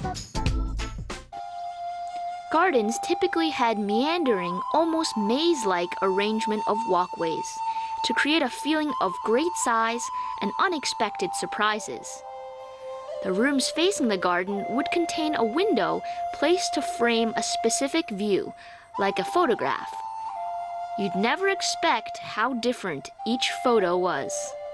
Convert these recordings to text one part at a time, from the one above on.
Gardens typically had meandering, almost maze-like arrangement of walkways to create a feeling of great size and unexpected surprises. The rooms facing the garden would contain a window placed to frame a specific view, like a photograph. You'd never expect how different each photo was.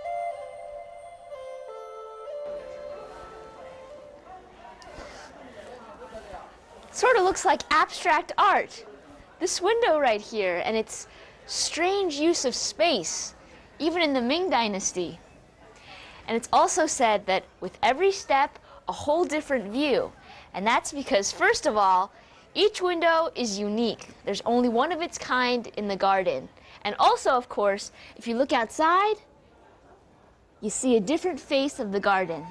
Sort of looks like abstract art. This window right here and its strange use of space, even in the Ming Dynasty. And it's also said that with every step, a whole different view. And that's because, first of all, each window is unique. There's only one of its kind in the garden. And also, of course, if you look outside, you see a different face of the garden.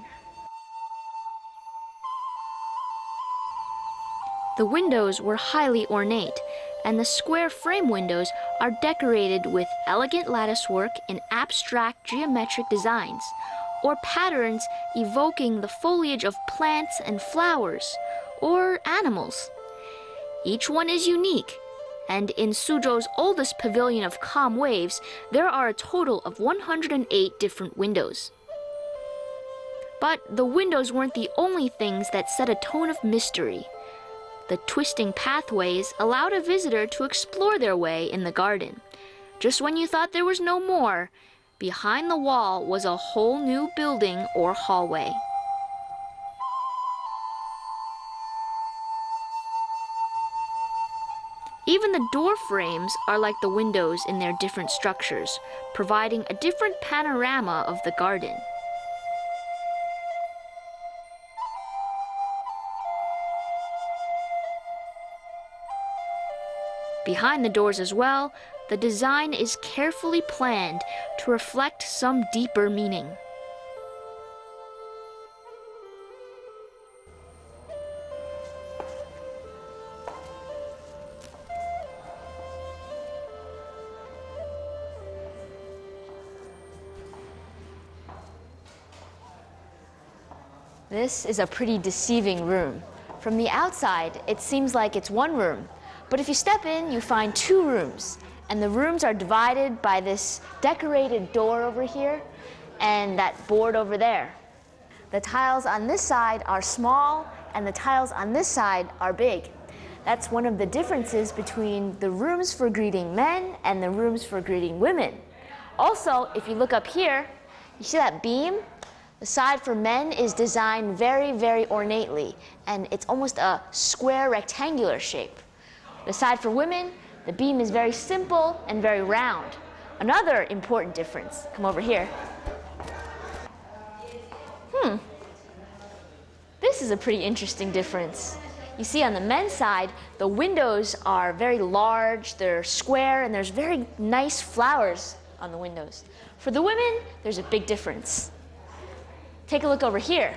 The windows were highly ornate, and the square frame windows are decorated with elegant latticework in abstract geometric designs, or patterns evoking the foliage of plants and flowers, or animals. Each one is unique, and in Suzhou's oldest pavilion of calm waves, there are a total of 108 different windows. But the windows weren't the only things that set a tone of mystery. The twisting pathways allowed a visitor to explore their way in the garden. Just when you thought there was no more, behind the wall was a whole new building or hallway. Even the door frames are like the windows in their different structures, providing a different panorama of the garden. Behind the doors as well, the design is carefully planned to reflect some deeper meaning. This is a pretty deceiving room. From the outside, it seems like it's one room. But if you step in, you find two rooms, and the rooms are divided by this decorated door over here and that board over there. The tiles on this side are small, and the tiles on this side are big. That's one of the differences between the rooms for greeting men and the rooms for greeting women. Also, if you look up here, you see that beam? The side for men is designed very, very ornately, and it's almost a square rectangular shape. The side for women, the beam is very simple and very round. Another important difference, come over here. This is a pretty interesting difference. You see on the men's side, the windows are very large, they're square, and there's very nice flowers on the windows. For the women, there's a big difference. Take a look over here.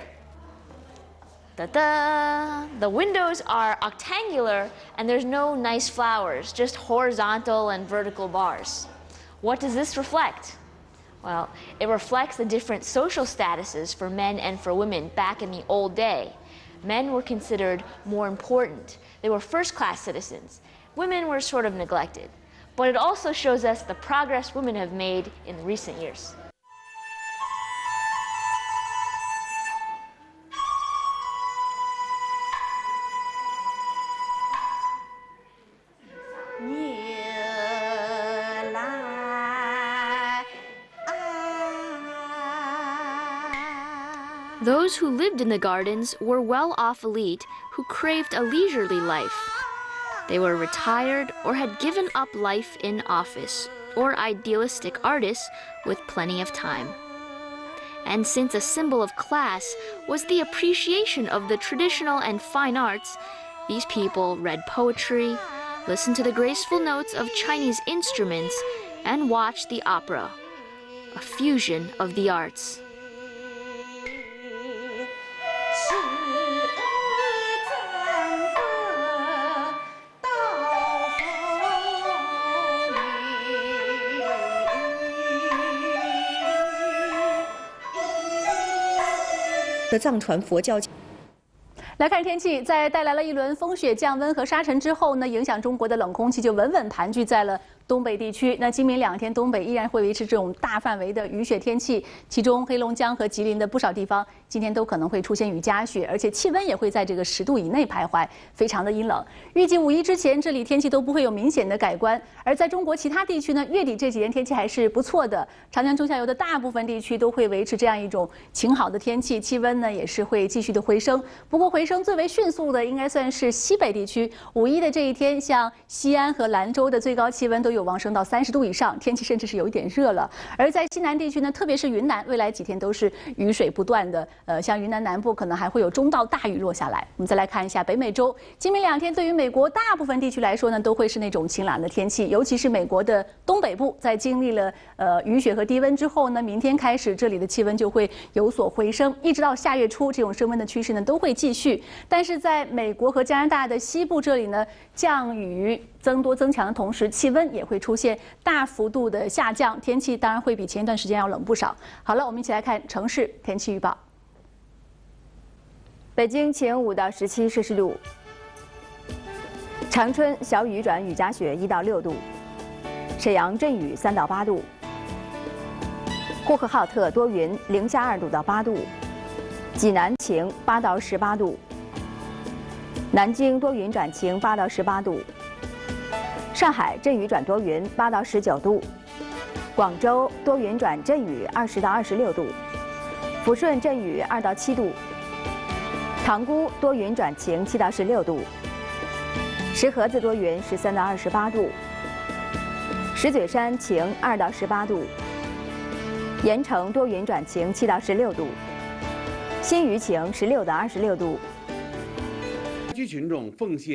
Ta-da! The windows are octangular and there's no nice flowers, just horizontal and vertical bars. What does this reflect? Well, it reflects the different social statuses for men and for women back in the old day. Men were considered more important. They were first-class citizens. Women were sort of neglected. But it also shows us the progress women have made in recent years. Those who lived in the gardens were well-off elite who craved a leisurely life. They were retired or had given up life in office, or idealistic artists with plenty of time. And since a symbol of class was the appreciation of the traditional and fine arts, these people read poetry, listened to the graceful notes of Chinese instruments, and watched the opera, a fusion of the arts. 来看天气，在带来了一轮风雪、降温和沙尘之后呢，影响中国的冷空气就稳稳盘踞在了东北地区。那今明2天，东北依然会维持这种大范围的雨雪天气，其中黑龙江和吉林的不少地方今天都可能会出现雨夹雪，而且气温也会在这个10度以内徘徊，非常的阴冷。预计5一之前，这里天气都不会有明显的改观。而在中国其他地区呢，月底这几天天气还是不错的，长江中下游的大部分地区都会维持这样一种晴好的天气，气温呢也是会继续的回升。不过回升最为迅速的应该算是西北地区。5一的这一天，像西安和兰州的最高气温都有望升到30度以上，天气甚至是有一点热了。而在西南地区呢，特别是云南，未来几天都是雨水不断的。像云南南部可能还会有中到大雨落下来。我们再来看一下北美洲，今明2天对于美国大部分地区来说呢，都会是那种晴朗的天气，尤其是美国的东北部，在经历了雨雪和低温之后呢，明天开始这里的气温就会有所回升，一直到下月初，这种升温的趋势呢都会继续。但是在美国和加拿大的西部这里呢，降雨增强的同时，气温也会出现大幅度的下降，天气当然会比前一段时间要冷不少。好了，我们一起来看城市天气预报。 北京晴5到17摄氏度，长春小雨转雨夹雪1到6度，沈阳阵雨3到8度，呼和浩特多云0下2度到8度，济南晴8到18度，南京多云转晴8到18度，上海阵雨转多云8到19度，广州多云转阵雨20到26度，抚顺阵雨2到7度，塘沽多云转晴7到16度，石河子多云13到28度，石嘴山晴2到18度，盐城多云转晴7到16度，新余晴16到26度。 居群众奉献